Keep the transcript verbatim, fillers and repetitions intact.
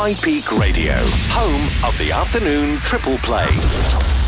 High Peak Radio, home of the afternoon triple play.